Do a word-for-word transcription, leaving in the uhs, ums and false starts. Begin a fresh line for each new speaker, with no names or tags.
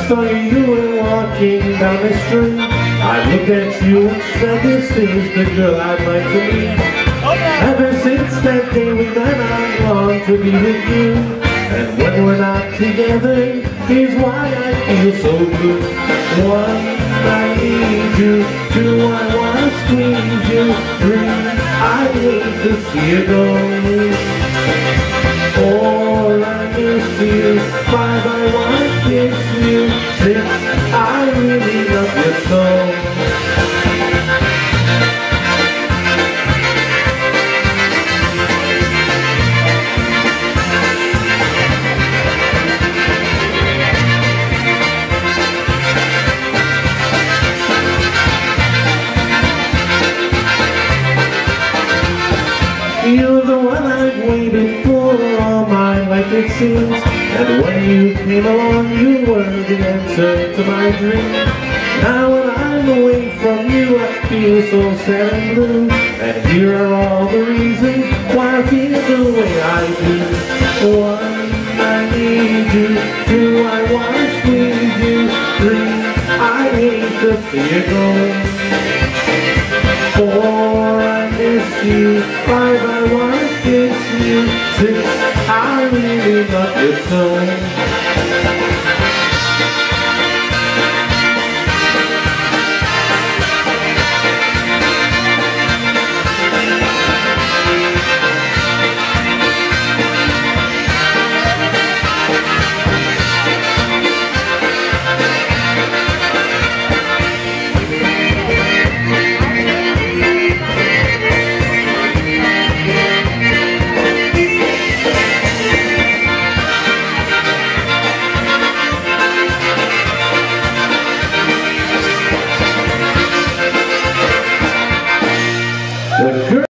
saw you were walking down the street. I looked at you and said, this is the girl I'd like to meet. Ever since that day we met, I long to be with you. And when we're not together, here's why I feel so good. One, I need you. Two, I wanna squeeze you. Three, I hate to see you go. Four, I miss you. Five, I wanna kiss you. Six, I really love you so. You're the one I've waited for all my life it seems. And when you came along you were the answer to my dream. Now when I'm away from you I feel so sad and blue. And here are all the reasons why I feel the way I do. One, I need you. Two, I wanna squeeze you. Three, I hate to see you go. Four, I miss you. Five, I wanna kiss you. Six, I really love you so.